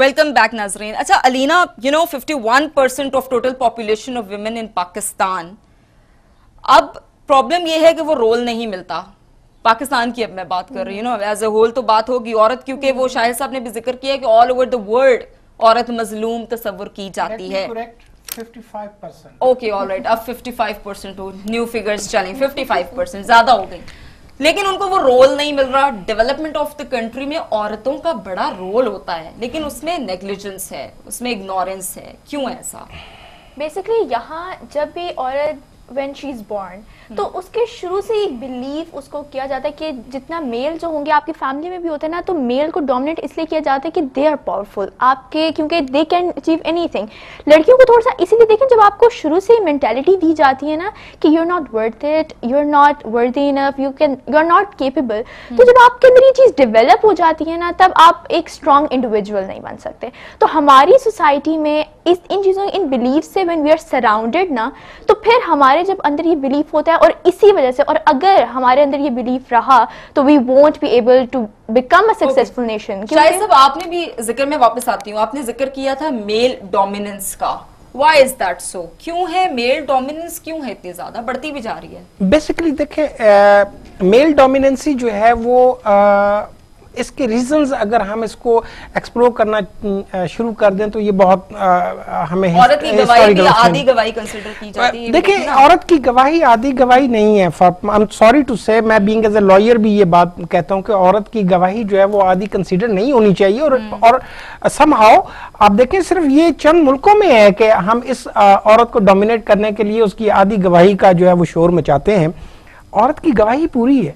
Welcome back ناظرین. اچھا Alina, 51% of total population of women in Pakistan. اب پرابلم یہ ہے کہ وہ رول نہیں ملتا پاکستان کی. اب میں بات کر رہی ہوں ایز اے ہول تو بات ہوگی عورت, کیونکہ وہ شاہد صاحب نے بھی ذکر کیا کہ آل اوور دا ورلڈ عورت مظلوم تصور کی جاتی ہے. 55%. اوکے آل رائٹ, اب 55% ہو, نیو فگرز چلیں 55% زیادہ ہو گئی, لیکن ان کو وہ رول نہیں مل رہا. ڈیولپمنٹ آف دا کنٹری میں عورتوں کا بڑا رول ہوتا ہے, لیکن اس میں نیگلیجنس ہے, اس میں اگنورنس ہے. کیوں ایسا؟ بیسکلی یہاں جب بھی عورت when she is born تو اس کے شروع سے ایک بلیف اس کو کیا جاتا ہے کہ جتنا میل جو ہوں گے آپ کی فیملی میں بھی ہوتے ہیں نا, تو میل کو ڈومینیٹ اس لیے کیا جاتا ہے کہ دے آر پاورفل آپ کے, کیونکہ دے کین اچیو اینی تھنگ. لڑکیوں کو تھوڑا سا اسی لیے دیکھیں, جب آپ کو شروع سے مینٹیلٹی دی جاتی ہے نا کہ you are not worth it, you are not worthy enough, you are not capable, تو جب آپ کے اندر یہ چیز ڈیولپ ہو جاتی ہے نا, تب آپ ایک اسٹرانگ انڈیویجول نہیں بن سکتے. تو ہماری سوسائٹی میں ان چیزوں, ان بلیف سے وین وی آر سراؤنڈیڈ نا, تو پھر ہمارے جب اندر یہ بلیف ہوتا ہے, اور اسی وجہ سے, اور اگر ہمارے اندر یہ بلیف رہا تو we won't be able to become a successful nation. Shahid sahab آپ نے بھی ذکر, میں واپس آتی ہوں, آپ نے ذکر کیا تھا میل ڈومیننس کا. Why is that so? کیوں ہے میل ڈومیننس, کیوں ہے اتنی زیادہ بڑھتی بھی جا رہی ہے؟ بیسیکلی دیکھیں, میل ڈومیننسی جو ہے وہ اس کے ریزنز اگر ہم اس کو ایکسپلور کرنا شروع کر دیں تو یہ بہت ہمیں عورت کی گواہی بھی آدھی گواہی کنسیڈر کی جاتی ہے. دیکھیں عورت کی گواہی آدھی گواہی نہیں ہے. I'm sorry to say, میں بینگ ایز اے لائر بھی یہ بات کہتا ہوں کہ عورت کی گواہی جو ہے وہ آدھی کنسیڈر نہیں ہونی چاہیے. اور سم ہاؤ آپ دیکھیں صرف یہ چند ملکوں میں ہے کہ ہم اس عورت کو ڈومینیٹ کرنے کے لیے اس کی آدھی گواہی کا جو ہے وہ شور مچاتے ہیں. عورت کی گواہی پوری ہے.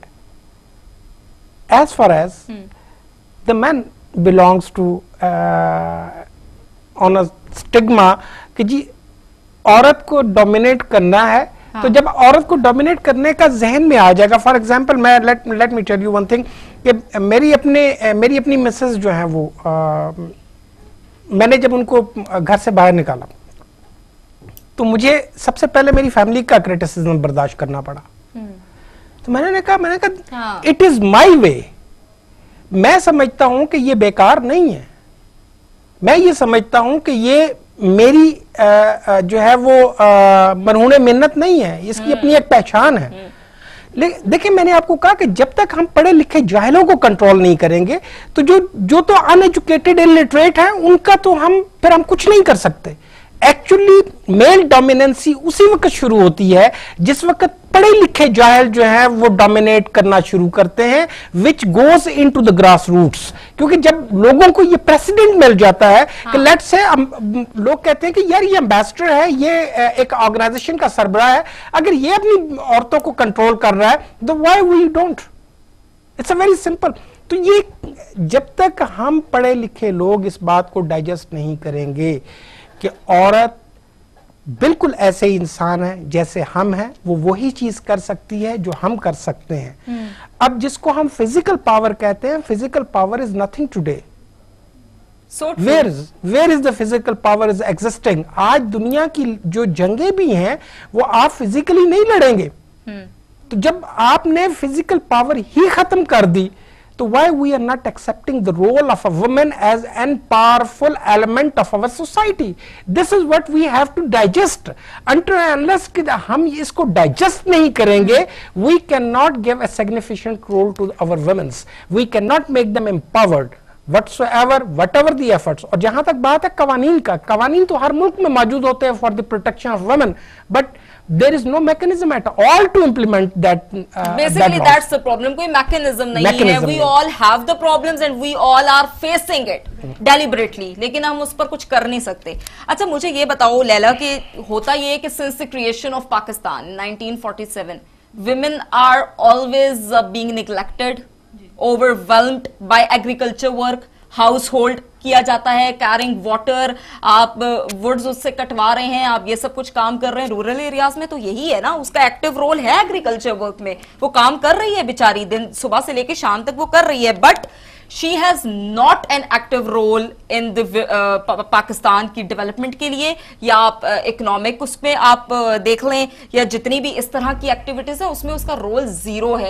As far as the man belongs to on a stigma کہ جی عورت کو ڈومینیٹ کرنا ہے, تو جب عورت کو ڈومینیٹ کرنے کا ذہن میں آ جائے گا, فار ایگزامپل میں let me tell you one thing کہ میری اپنی مسز جو ہیں وہ میں نے جب ان کو گھر سے باہر نکالا تو مجھے سب سے پہلے میری فیملی کا کرٹیسزم برداشت کرنا پڑا. تو میں نے کہا اٹ از مائی وے. میں سمجھتا ہوں کہ یہ بیکار نہیں ہے, میں یہ سمجھتا ہوں کہ یہ میری جو ہے وہ مرہون منت نہیں ہے, اس کی اپنی ایک پہچان ہے. دیکھیں میں نے آپ کو کہا کہ جب تک ہم پڑھے لکھے جاہلوں کو کنٹرول نہیں کریں گے تو جو تو ان ایجوکیٹڈ الٹریٹ ہیں ان کا تو ہم کچھ نہیں کر سکتے. ایکچولی میل ڈومیننسی اسی وقت شروع ہوتی ہے جس وقت پڑھے لکھے جاہل جو ہیں وہ ڈومینیٹ کرنا شروع کرتے ہیں, which goes into the grass roots. کیونکہ جب لوگوں کو یہ پریسیڈنٹ مل جاتا ہے کہ لیٹس سے لوگ کہتے ہیں کہ یار یہ امبیسڈر ہے, یہ ایک آرگنائزیشن کا سربراہ ہے, اگر یہ اپنی عورتوں کو کنٹرول کر رہا ہے تو why we don't? It's a very simple. تو یہ جب تک ہم پڑھے لکھے لوگ اس بات کو ڈائجسٹ نہیں کریں گے کہ عورت بالکل ایسے ہی انسان ہے جیسے ہم ہیں, وہ وہی چیز کر سکتی ہے جو ہم کر سکتے ہیں. اب جس کو ہم فزیکل پاور کہتے ہیں, physical power is nothing today. where is the physical power is existing? آج دنیا کی جو جنگیں بھی ہیں وہ آپ فزیکلی نہیں لڑیں گے. تو جب آپ نے فزیکل پاور ہی ختم کر دی تو why we are not accepting the role of a woman as an powerful element of our society? This is what we have to digest. Until and unless کہ ہم اس کو digest نہیں کریں گے, we cannot give a significant role to our women. We cannot make them empowered. whatever the efforts. اور جہاں تک بات ہے قوانین کا, قوانین تو ہر ملک میں موجود ہوتے ہیں for the protection of women, but there is no mechanism at all to implement that. Basically that's the problem. کوئی mechanism نہیں ہے. We all have the problems and we all are facing it deliberately, لیکن ہم اس پر کچھ کر نہیں سکتے. اچھا مجھے یہ بتاؤ لیلا کہ ہوتا یہ ہے کہ since the creation of Pakistan 1947 women are always being neglected, overwhelmed by agriculture work, household کیا جاتا ہے, کیرنگ واٹر, آپ وڈز اس سے کٹوا رہے ہیں, آپ یہ سب کچھ کام کر رہے ہیں. رورل ایریاز میں تو یہی ہے نا, اس کا ایکٹیو رول ہے ایگریکلچر ورک میں, وہ کام کر رہی ہے بیچاری, دن صبح سے لے کے شام تک وہ کر رہی ہے, but she has not an active role in the Pakistan کی ڈیولپمنٹ کے لیے, یا آپ اکنامک اس میں آپ دیکھ لیں, یا جتنی بھی اس طرح کی ایکٹیویٹیز ہیں اس میں اس کا رول زیرو ہے.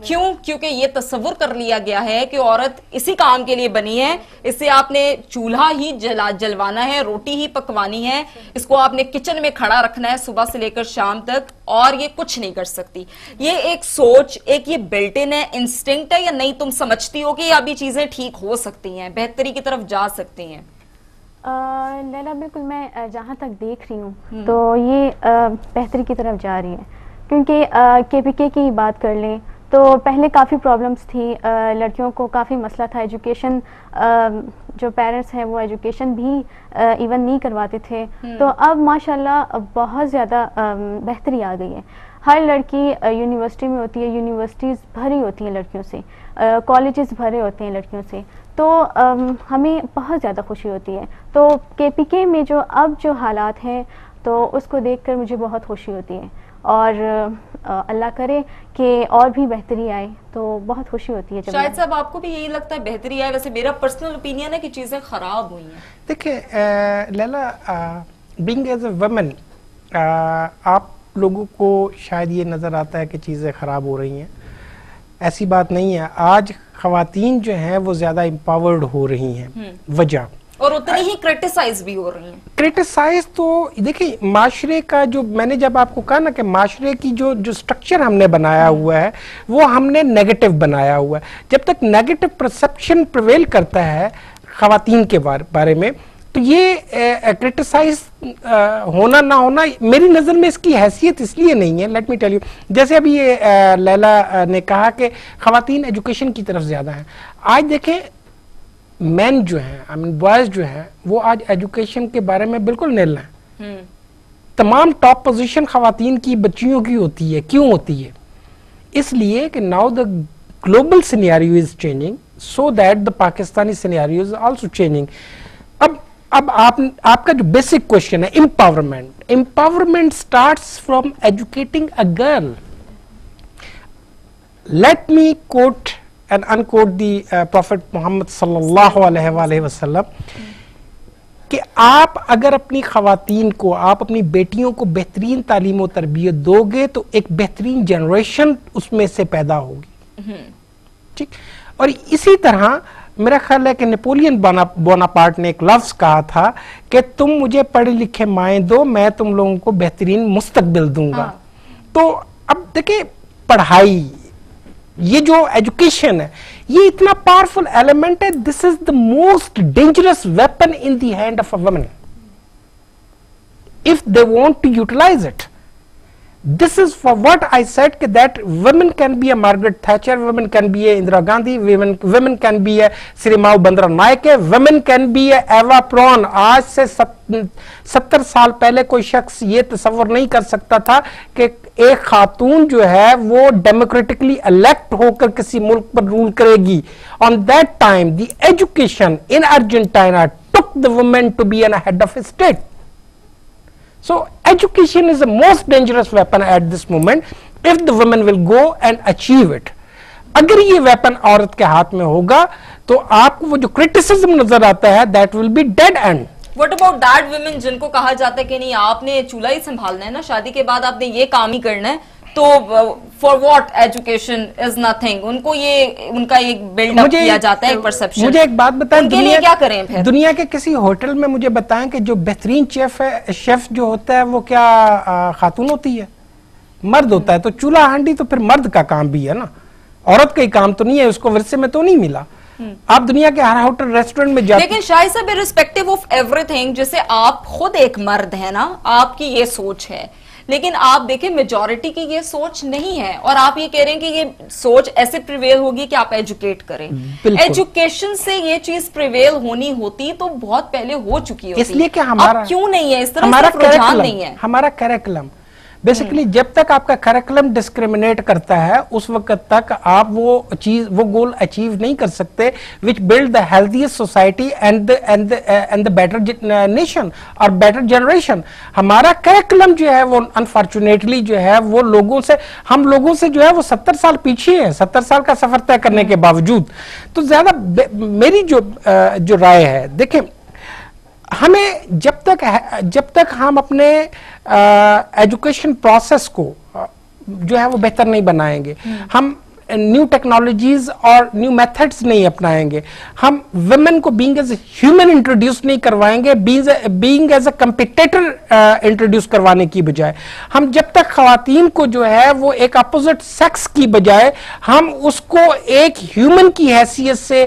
کیوں؟ کیونکہ یہ تصور کر لیا گیا ہے کہ عورت اسی کام کے لیے بنی ہے, اسے آپ نے چولہا ہی جلوانا ہے, روٹی ہی پکوانی ہے, اس کو آپ نے کچن میں کھڑا رکھنا ہے صبح سے لے کر شام تک, اور یہ کچھ نہیں کر سکتی. یہ ایک سوچ, ایک یہ بلٹ ان ہے, انسٹنکٹ ہے, یا نہیں تم سمجھتی ہو کہ ابھی چیزیں ٹھیک ہو سکتی ہیں, بہتری کی طرف جا سکتی ہیں؟ لیلا بالکل, میں جہاں تک دیکھ رہی ہوں تو یہ بہتری کی طرف جا رہی ہے, کیونکہ کے پی کے کی بات کر لیں تو پہلے کافی پرابلمس تھی, لڑکیوں کو کافی مسئلہ تھا, ایجوکیشن جو پیرنٹس ہیں وہ ایجوکیشن بھی ایون نہیں کرواتے تھے. تو اب ماشاءاللہ بہت زیادہ بہتری آ گئی ہے. ہر لڑکی یونیورسٹی میں ہوتی ہے, یونیورسٹیز بھری ہوتی ہیں لڑکیوں سے, کالجز بھرے ہوتے ہیں لڑکیوں سے, تو ہمیں بہت زیادہ خوشی ہوتی ہے. تو کے پی کے میں جو اب جو حالات ہیں تو اس کو دیکھ کر مجھے بہت خوشی ہوتی ہے, اور اللہ کرے کہ اور بھی بہتری آئے تو بہت خوشی ہوتی ہے. شاہد صاحب, آپ کو بھی یہی لگتا ہے بہتری آئے؟ ویسے میرا پرسنل اوپینین ہے کہ چیزیں خراب ہوئی ہیں. دیکھیں Leila, being as a women, آپ لوگوں کو شاید یہ نظر آتا ہے کہ چیزیں خراب ہو رہی ہیں. ایسی بات نہیں ہے. آج خواتین جو ہیں وہ زیادہ امپاورڈ ہو رہی ہیں, وجہ اور اتنی ہی کرٹیسائز بھی ہو رہی ہیں. کرٹیسائز تو دیکھیں, معاشرے کا جو میں نے جب آپ کو کہا نا کہ معاشرے کی جو سٹرکچر ہم نے بنایا ہوا ہے وہ ہم نے نیگیٹو بنایا ہوا ہے. جب تک نیگیٹو پرسپشن پریویل کرتا ہے خواتین کے بارے میں, تو یہ کرٹیسائز ہونا نہ ہونا میری نظر میں اس کی حیثیت اس لیے نہیں ہے. لیٹ می ٹیل یو, جیسے ابھی یہ لیلا نے کہا کہ خواتین ایجوکیشن کی طرف زیادہ ہیں. آج دیکھیں مین جو ہیں, بوائز جو ہیں, وہ آج ایجوکیشن کے بارے میں بالکل نیل ہیں. تمام ٹاپ پوزیشن خواتین کی, بچیوں کی ہوتی ہے. کیوں ہوتی ہے؟ اس لیے کہ now the global scenario is changing, so that the Pakistani scenario is also changing. اب آپ کا جو بیسک کوشچن ہے empowerment, empowerment starts from educating a girl. Let me quote and unquote the Prophet Muhammad sallallahu alaihi wasallam کہ آپ اگر اپنی خواتین کو, آپ اپنی بیٹیوں کو بہترین تعلیم و تربیت دو گے تو ایک بہترین جنریشن اس میں سے پیدا ہوگی. ٹھیک, اور اسی طرح میرا خیال ہے کہ نیپولین بوناپارٹ نے ایک لفظ کہا تھا کہ تم مجھے پڑھے لکھے مائیں دو, میں تم لوگوں کو بہترین مستقبل دوں گا. تو اب دیکھیں پڑھائی, یہ جو ایجوکیشن ہے, یہ اتنا پاورفل ایلیمنٹ ہے. This is the most dangerous weapon in the hand of a woman if they want to utilize it. This is for what I said that women can be a Margaret Thatcher, women can be a Indira Gandhi, women can be a Srimao Bandra Naik, women can be a Eva Braun. آج سے 70 سال پہلے کوئی شخص یہ تصور نہیں کر سکتا تھا کہ ایک خاتون جو ہے وہ ڈیموکریٹکلی الیکٹ ہو کر کسی ملک پر رول کرے گی. On that time the education in Argentina took the women to be a head of a state. So education is the most dangerous weapon at this moment if the women will go and achieve it. اگر یہ weapon عورت کے ہاتھ میں ہوگا تو آپ کو وہ جو کرٹیسزم نظر آتا ہے that will be dead end. What about that women جن کو کہا جاتا ہے کہ نہیں آپ نے چولہا ہی سنبھالنا ہے نا, شادی کے بعد آپ نے یہ کام ہی کرنا ہے, تو for what education is nothing, ان کو یہ ان کا ایک بلڈ اپ کیا جاتا ہے ایک پرسپشن. مجھے ایک بات بتائیں, کیا کریں پھر دنیا کے کسی ہوٹل میں مجھے بتائیں کہ جو بہترین شیف جو ہوتا ہے وہ کیا خاتون ہوتی ہے, مرد ہوتا ہے. تو چولہا ہانڈی تو پھر مرد کا کام بھی ہے نا, عورت کا ہی کام تو نہیں ہے, اس کو ورثے میں تو نہیں ملا. آپ دنیا کے ہر ہوٹل ریسٹورنٹ میں جاتے. لیکن شاہد صاحب irrespective of everything, جیسے آپ خود ایک مرد ہیں نا, آپ کی یہ سوچ ہے, لیکن آپ دیکھیں میجورٹی کی یہ سوچ نہیں ہے, اور آپ یہ کہہ رہے ہیں کہ یہ سوچ ایسے پریویل ہوگی کہ آپ ایجوکیٹ کریں. ایجوکیشن سے یہ چیز پریویل ہونی ہوتی تو بہت پہلے ہو چکی ہوتی, اس لیے کہ ہمارا کیوں نہیں ہے اس طرح سے رجحان نہیں ہے. ہمارا کریکلم بیسیکلی جب تک آپ کا کریکلم ڈسکریمنیٹ کرتا ہے اس وقت تک آپ وہ گول اچیو نہیں کر سکتے which build the healthiest society and the better nation اور better generation. ہمارا کریکلم جو ہے وہ انفارچونیٹلی جو ہے وہ ہم لوگوں سے جو ہے وہ 70 سال پیچھے ہے, 70 سال کا سفر طے کرنے کے باوجود. تو زیادہ میری جو رائے ہے, دیکھیں ہمیں جب تک ہم اپنے ایجوکیشن پروسیس کو جو ہے وہ بہتر نہیں بنائیں گے, ہم न्यू टेक्नोलॉजीज और न्यू मेथड्स नहीं अपनाएंगे, हम वुमेन को बीइंग एज ह्यूमन इंट्रोड्यूस नहीं करवाएंगे, being as a competitor introduce करवाने की बजाय, हम जब तक खवातीन को जो है वो एक अपोजिट सेक्स की बजाय हम उसको एक ह्यूमन की हैसियत से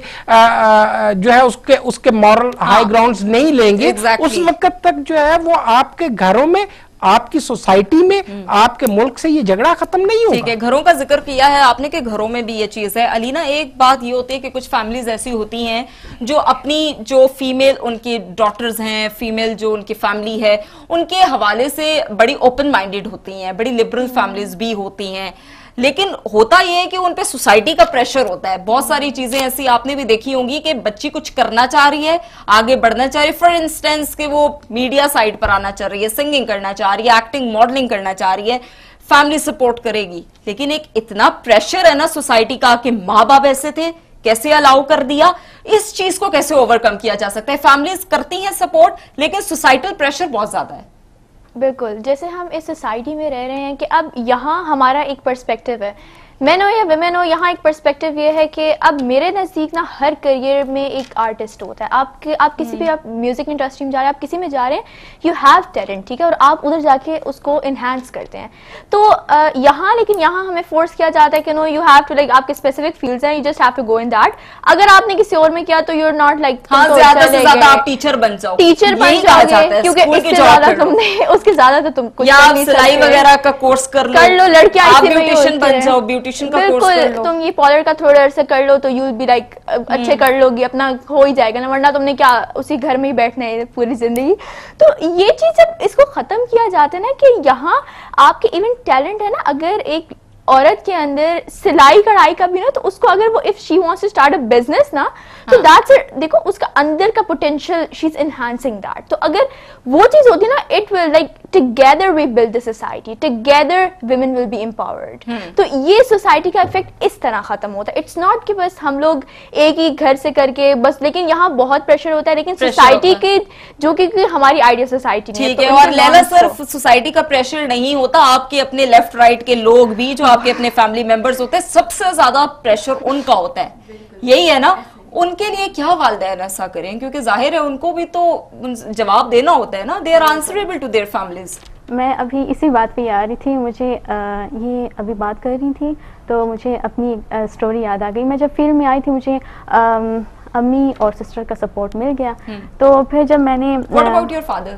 जो है उसके मॉरल हाई ग्राउंड्स नहीं लेंगे, उस वक्त तक जो है वो आपके घरों में, आपकी सोसाइटी में, आपके मुल्क से ये झगड़ा खत्म नहीं होगा। ठीक है, घरों का जिक्र किया है आपने कि घरों में भी ये चीज है। अलीना, एक बात ये होती है कि कुछ फैमिलीज ऐसी होती हैं जो अपनी जो फीमेल उनकी डॉटर्स हैं, फीमेल जो उनकी फैमिली है, उनके हवाले से बड़ी ओपन माइंडेड होती हैं, बड़ी लिबरल फैमिलीज भी होती हैं, लेकिन होता यह है कि उन पे सोसाइटी का प्रेशर होता है। बहुत सारी चीजें ऐसी आपने भी देखी होंगी कि बच्ची कुछ करना चाह रही है, आगे बढ़ना चाह रही है, फॉर इंस्टेंस कि वो मीडिया साइड पर आना चाह रही है, सिंगिंग करना चाह रही है, एक्टिंग मॉडलिंग करना चाह रही है, फैमिली सपोर्ट करेगी, लेकिन एक इतना प्रेशर है ना सोसाइटी का कि माँ बाप ऐसे थे, कैसे अलाउ कर दिया, इस चीज को कैसे ओवरकम किया जा सकता है? फैमिलीज करती हैं सपोर्ट, लेकिन सोसाइटल प्रेशर बहुत ज्यादा है। बिल्कुल, जैसे हम इस सोसाइटी में रह रहे हैं कि अब यहाँ हमारा एक पर्सपेक्टिव है, मैन हो या विमेन हो, यहाँ एक पर्सपेक्टिव ये है कि अब मेरे नज़दीक ना हर करियर में एक आर्टिस्ट होता है। आप किसी भी, आप म्यूजिक इंडस्ट्री में जा रहे हैं, आप किसी में जा रहे हैं, यू हैव टैलेंट, ठीक है, और आप उधर जाके उसको इन्हांस करते हैं। तो यहाँ, लेकिन यहाँ हमें फोर्स किया जाता है कि no, you have to, like आपके स्पेसिफिक फील्ड्स हैं, you just have to go in that. अगर आपने किसी और में किया तो यू आर नॉट लाइक, ज्यादा से ज्यादा आप टीचर बन जाओ, टीचर बन जाओगे, क्योंकि इससे ज्यादा तुमने, उसके ज्यादा तो तुम कुछ सिलाई वगैरह का कोर्स कर लो, लड़कियां ब्यूटिशियन बन जाओ, ब्यूटिशियन का कोर्स कर लो, तुम ये पार्लर का थोड़ा अरसे कर लो तो यू बी लाइक अच्छे कर लोगी, अपना हो ही जाएगा ना, वरना तुमने क्या उसी घर में ही बैठना है पूरी जिंदगी। तो ये चीज जब इसको खत्म किया जाता है ना कि यहाँ आपके इवन टैलेंट है ना, अगर एक औरत के अंदर सिलाई कढ़ाई का भी ना, तो उसको अगर वो if she wants to start a business ना, तो दैट्स इट, देखो उसका अंदर का potential, she is enhancing that. तो अगर वो चीज होती ना, it will like together we build the society, together women will be empowered. तो ये सोसाइटी का इफेक्ट इस तरह खत्म होता है। इट्स नॉट कि बस हम लोग एक ही घर से करके बस, लेकिन यहाँ बहुत प्रेशर होता है, लेकिन सोसाइटी के जो कि हमारी आइडियल सोसाइटी ठीक है। और लैला, सिर्फ सोसाइटी का प्रेशर नहीं होता, आपके अपने लेफ्ट राइट के लोग भी, जो आपके अपने फैमिली मेंबर्स होते हैं, सबसे ज्यादा प्रेशर उनका होता है, यही है ना? उनके लिए क्या वालिदैन ऐसा करें, क्योंकि जाहिर है उनको भी तो जवाब देना होता है ना, they are answerable to their families. मैं अभी इसी बात पे आ रही थी, मुझे ये अभी बात कर रही थी तो मुझे अपनी स्टोरी याद आ गई। मैं जब फील्ड में आई थी, मुझे अम्मी और सिस्टर का सपोर्ट मिल गया। तो फिर जब मैंने what about your father?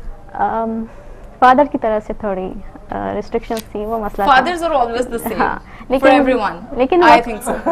Father की तरफ से थोड़ी रिस्ट्रिक्शंस थी, वो मसला था। Fathers are always the same, हाँ, for everyone. लेकिन I think so.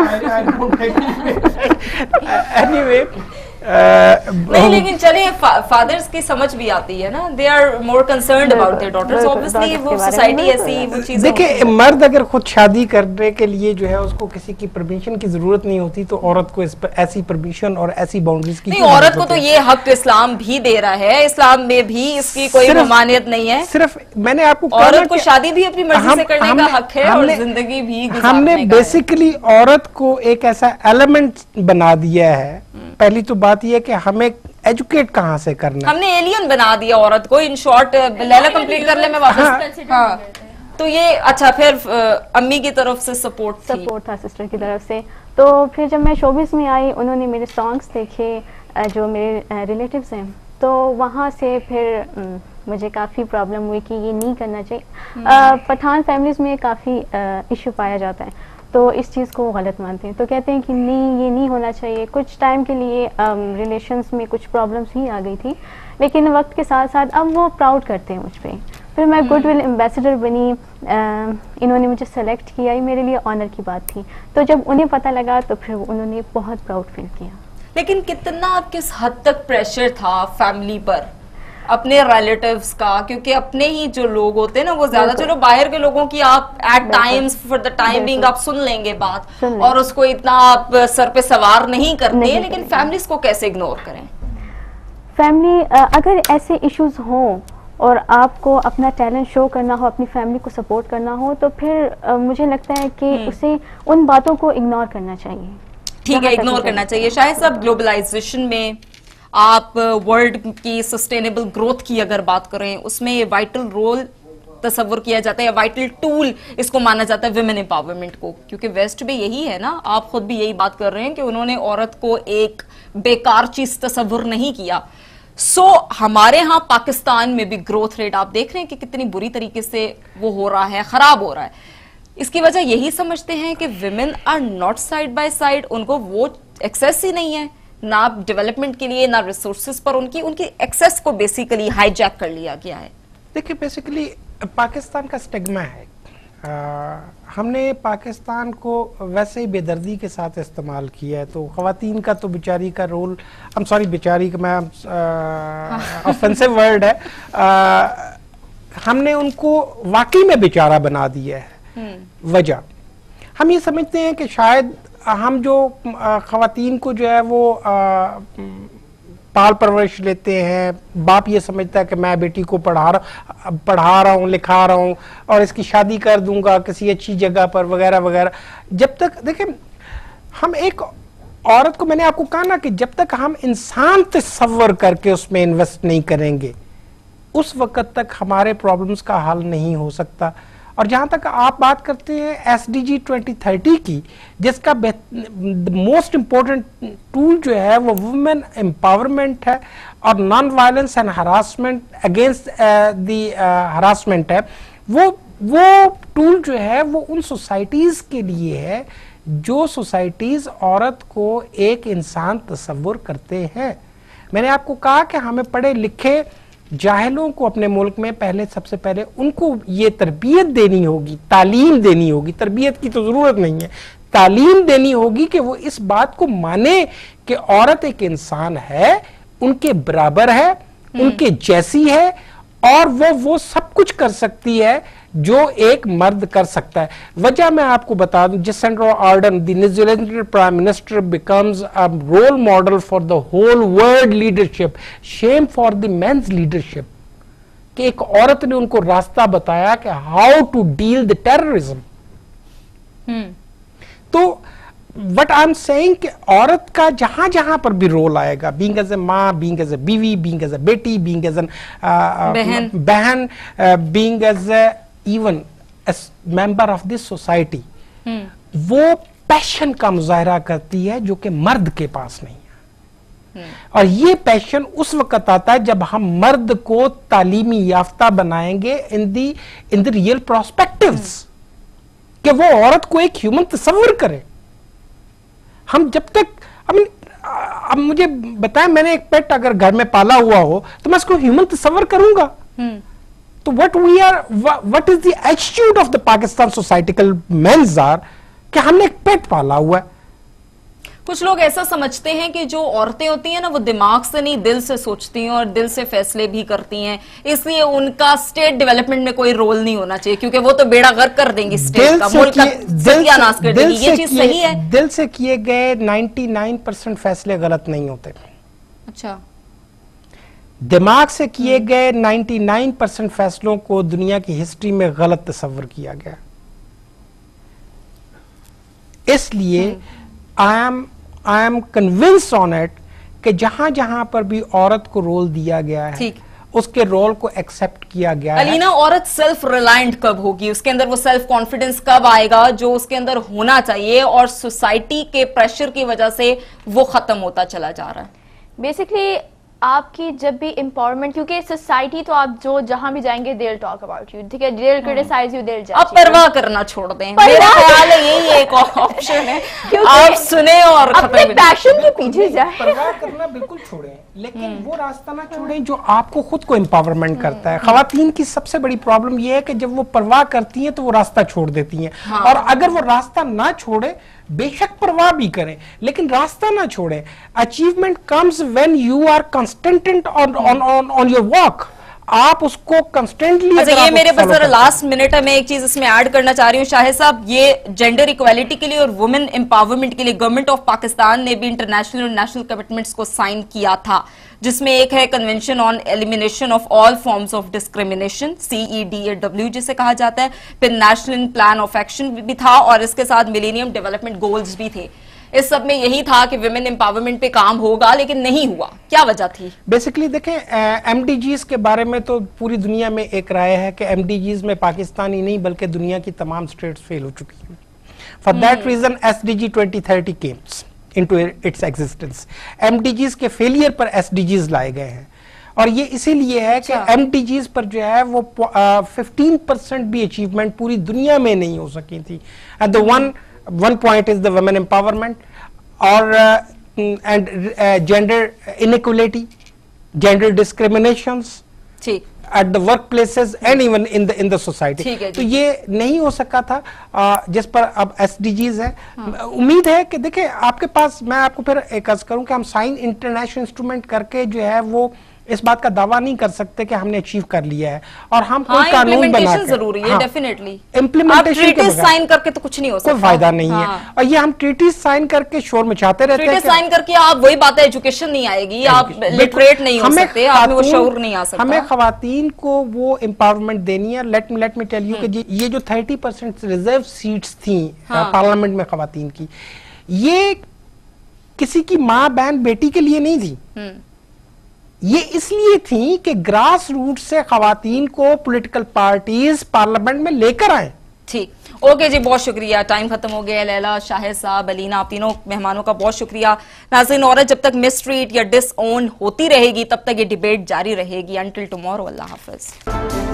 Anyway, नहीं, लेकिन चलिए, फादर्स की समझ भी आती है ना, they are more concerned about their daughters, obviously वो सोसाइटी ऐसी वो चीजें। देखिए, मर्द अगर खुद शादी करने के लिए जो है उसको किसी की परमिशन की जरूरत नहीं होती, तो औरत को इस पर ऐसी परमिशन और ऐसी बाउंड्रीज की नहीं, औरत को तो ये हक इस्लाम भी दे रहा है, इस्लाम में भी इसकी कोई ममानियत नहीं है। सिर्फ मैंने आपको औरत को शादी भी अपनी मर्जी से करने का हक है और जिंदगी भी गुजारने का है। हमने बेसिकली औरत को एक ऐसा एलिमेंट बना दिया है। पहली तो बात यह है कि हमें एजुकेट कहाँ से करना, हमने एलियन बना दिया औरत को। इन शॉर्ट, लैला कंप्लीट कर ले, मैं वापस। हाँ, तो ये अच्छा, फिर अम्मी की तरफ से सपोर्ट था सिस्टर की तरफ से। तो फिर जब मैं शोबिस में आई, उन्होंने मेरे सॉन्ग्स देखे जो मेरे रिलेटिव्स हैं, तो वहाँ से फिर मुझे काफ़ी प्रॉब्लम हुई कि ये नहीं करना चाहिए। पठान फैमिलीज में काफ़ी इशू पाया जाता है, तो इस चीज़ को गलत मानते हैं, तो कहते हैं कि नहीं, ये नहीं होना चाहिए। कुछ टाइम के लिए रिलेशंस में कुछ प्रॉब्लम्स ही आ गई थी, लेकिन वक्त के साथ साथ अब वो प्राउड करते हैं मुझ पर। फिर मैं गुडविल एम्बेसडर बनी, इन्होंने मुझे सेलेक्ट किया, ये मेरे लिए ऑनर की बात थी। तो जब उन्हें पता लगा तो फिर उन्होंने बहुत प्राउड फील किया। लेकिन कितना, किस हद तक प्रेशर था फैमिली पर, अपने रिलेटिव्स का? क्योंकि अपने ही जो लोग होते हैं ना, वो ज्यादा, चलो बाहर के लोगों की आप at times for the time being आप सुन लेंगे बात, और उसको इतना आप सर पे सवार नहीं करते, लेकिन फैमिलीज को कैसे इग्नोर करें? फैमिली, अगर ऐसे इश्यूज हों और आपको अपना टैलेंट शो करना हो, अपनी फैमिली को सपोर्ट करना हो, तो फिर मुझे लगता है कि उसे उन बातों को इग्नोर करना चाहिए। ठीक है, इग्नोर करना चाहिए। शायद सब ग्लोबलाइजेशन में आप वर्ल्ड की सस्टेनेबल ग्रोथ की अगर बात करें, उसमें ये वाइटल रोल تصور کیا جاتا ہے یا وائٹل ٹول اس کو مانا جاتا ہے ویمن امپاورمنٹ کو؟ کیونکہ ویسٹ میں یہی ہے نا, آپ خود بھی یہی بات کر رہے ہیں کہ انہوں نے عورت کو ایک بیکار چیز تصور نہیں کیا. سو ہمارے ہاں پاکستان میں بھی گروتھ ریٹ آپ دیکھ رہے ہیں کہ کتنی بری طریقے سے وہ ہو رہا ہے, خراب ہو رہا ہے. اس کی وجہ یہی سمجھتے ہیں کہ women are not side by side, ان کو وہ ایکسیس ہی نہیں ہے, نہ ڈیولپمنٹ کے لیے نہ ریسورسز پر ان کی ایکسیس کو بیسیکلی ہائی جیک کر لیا گیا ہے. دیکھیں بیسیکلی پاکستان کا سٹیگما ہے, ہم نے پاکستان کو ویسے ہی بے دردی کے ساتھ استعمال کیا ہے. تو خواتین کا تو بیچاری کا رول, بیچاری کا میں آفینسو ورڈ ہے, ہم نے ان کو واقعی میں بیچارہ بنا دیا ہے. وجہ ہم یہ سمجھتے ہیں کہ شاید ہم جو خواتین کو جو ہے وہ پال پرورش لیتے ہیں, باپ یہ سمجھتا ہے کہ میں بیٹی کو پڑھا رہا ہوں, لکھا رہا ہوں اور اس کی شادی کر دوں گا کسی اچھی جگہ پر وغیرہ وغیرہ. جب تک دیکھیں ہم ایک عورت کو, میں نے آپ کو کہا نا کہ جب تک ہم انسان تصور کر کے اس میں انویسٹ نہیں کریں گے اس وقت تک ہمارے پرابلمز کا حل نہیں ہو سکتا. اور جہاں تک آپ بات کرتے ہیں SDG 2030 کی, جس کا موسٹ امپورٹنٹ ٹول جو ہے وہ وومن امپاورمنٹ ہے اور non violence and harassment against the harassment ہے, وہ ٹول جو ہے وہ ان سوسائٹیز کے لیے ہے جو سوسائٹیز عورت کو ایک انسان تصور کرتے ہیں. میں نے آپ کو کہا کہ ہمیں پڑھے لکھے جاہلوں کو اپنے ملک میں سب سے پہلے ان کو یہ تربیت دینی ہوگی, تعلیم دینی ہوگی, تربیت کی تو ضرورت نہیں ہے, تعلیم دینی ہوگی کہ وہ اس بات کو مانے کہ عورت ایک انسان ہے, ان کے برابر ہے, ان کے جیسی ہے اور وہ سب کچھ کر سکتی ہے جو ایک مرد کر سکتا ہے. وجہ میں آپ کو بتا دوں, Jacinda Ardern the New Zealand prime minister becomes a role model for the whole world leadership, shame for the men's leadership, کہ ایک عورت نے ان کو راستہ بتایا کہ how to deal the terrorism. تو what I'm saying کہ عورت کا جہاں جہاں پر بھی رول آئے گا, being as a ماں, being as a بیوی, being as a بیٹی, being as a بہن, being as a even as member of this society, وہ پیشن کا مظاہرہ کرتی ہے جو کہ مرد کے پاس نہیں ہے. اور یہ پیشن اس وقت آتا ہے جب ہم مرد کو تعلیمی یافتہ بنائیں گے in the real perspectives, کہ وہ عورت کو ایک ہیومن تصور کرے. ہم جب تک اب مجھے بتائیں, میں نے ایک پیٹ اگر گھر میں پالا ہوا ہو تو میں اس کو ہیومن تصور کروں گا. تو what is the attitude of the Pakistan societal men's are کہ ہم نے ایک پیٹ پالا ہوا ہے. کچھ لوگ ایسا سمجھتے ہیں کہ جو عورتیں ہوتی ہیں نا وہ دماغ سے نہیں دل سے سوچتی ہیں اور دل سے فیصلے بھی کرتی ہیں, اس لیے ان کا اسٹیٹ ڈیولپمنٹ میں کوئی رول نہیں ہونا چاہیے کیونکہ وہ تو بیڑا غرق کر دیں گی اسٹیٹ کا, ملک کا ستیہ ناش کر دیں گی. یہ چیز صحیح ہے؟ دل سے کیے گئے 99% فیصلے غلط نہیں ہوتے. اچھا, دماغ سے کیے گئے 99% فیصلوں کو دنیا کی ہسٹری میں غلط تصور کیا گیا. اس لیے I am convinced on it کہ جہاں جہاں پر بھی عورت کو رول دیا گیا ہے اس کے رول کو ایکسپٹ کیا گیا ہے. علینا, عورت سیلف ریلائنٹ کب ہوگی, اس کے اندر وہ سیلف کانفیڈنس کب آئے گا جو اس کے اندر ہونا چاہیے اور سوسائٹی کے پریشر کی وجہ سے وہ ختم ہوتا چلا جا رہا ہے؟ بیسکلی آپ کی جب بھی امپاورمنٹ, کیونکہ سوسائٹی تو آپ جو جہاں بھی جائیں گے they'll talk about you, ٹھیک ہے, they'll criticize you, they'll judge you. اب پرواہ کرنا چھوڑ دیں, میرا خیال ہے یہی ایک آپشن ہے, آپ سنیں اور اپنے پیشن کے پیچھے جائیں. پرواہ کرنا بالکل چھوڑیں, لیکن وہ راستہ نہ چھوڑیں جو آپ کو خود کو امپاورمنٹ کرتا ہے. خواتین کی سب سے بڑی پرابلم یہ ہے کہ جب وہ پرواہ کرتی ہیں تو وہ راستہ چھوڑ دیتی ہیں, اور اگر وہ راستہ نہ چھوڑے, بے شک پرواہ بھی کریں لیکن راستہ نہ چھوڑیں. Achievement comes when you are constant on your walk. آپ اس کو کنسٹنٹلی. یہ میرے بس ذرا لاسٹ منٹ ہے, میں ایک چیز اس میں ایڈ کرنا چاہ رہی ہوں. شاہد صاحب, یہ جینڈر ایکویلٹی کے لیے اور وومن امپاورمنٹ کے لیے گورنمنٹ آف پاکستان نے بھی انٹرنیشنل اور نیشنل کمٹمنٹس کو سائن کیا تھا, جس میں ایک ہے convention on elimination of all forms of discrimination, CEDAW جسے کہا جاتا ہے, پھر نیشنل پلان آف ایکشن بھی تھا اور اس کے ساتھ ملینیم ڈیولپمنٹ گولز بھی تھے. इस सब में यही था कि विमेन एम्पावरमेंट पे काम होगा, लेकिन नहीं हुआ, क्या वजह थी? बेसिकली देखें, एमडीजीज के बारे में तो पूरी दुनिया में एक राय है कि एमडीजीज में पाकिस्तान ही नहीं बल्कि दुनिया की तमाम स्टेट्स फेल हो चुकी हैं. For that reason SDG 2030 comes into its existence. MDGs के फेलियर पर एसडीजीज लाए गए हैं, और ये इसीलिए है कि एमडीजीज पर जो है वो 15% भी अचीवमेंट पूरी दुनिया में नहीं हो सकी थी. And the one point is the women empowerment or and gender inequality, gender discriminations at the workplaces and even in the society. तो ये नहीं हो सका था, जिस पर अब SDGs है. उम्मीद है कि देखिए आपके पास, मैं आपको फिर एक अर्ज करूं कि हम साइन इंटरनेशनल इंस्ट्रूमेंट करके जो है वो इस बात का दावा नहीं कर सकते कि हमने अचीव कर लिया है, और हम कोई कानून बना के, जरूरी है डेफिनेटली. इम्प्लीमेंटेशन के साइन करके तो कुछ नहीं हो सकता, कोई फायदा नहीं है. और ये हम ट्रीटीज साइन करके शोर मचाते रहते हैं. साइन करके आप वही बात है, एजुकेशन नहीं आएगी, आप लिटरेट नहीं हो सकते, आप में वो शऊर नहीं आ सकता. हमें खवातीन को वो एम्पावरमेंट देनी है. लेट मी टेल यू कि ये जो 30% रिजर्व सीट्स थी पार्लियामेंट में खवातीन की, ये किसी की माँ बहन बेटी के लिए नहीं थी. ये इसलिए थी कि ग्रास रूट से खवातीन को पॉलिटिकल पार्टीज पार्लियामेंट में लेकर आए. ठीक, ओके जी, बहुत शुक्रिया. टाइम खत्म हो गया. लैला, शाहिद साहब, अलीना, आप तीनों मेहमानों का बहुत शुक्रिया. नाज़रीन, औरत जब तक मिसट्रीट या डिसओन होती रहेगी तब तक ये डिबेट जारी रहेगी. अंटिल टुमारो, अल्लाह हाफिज.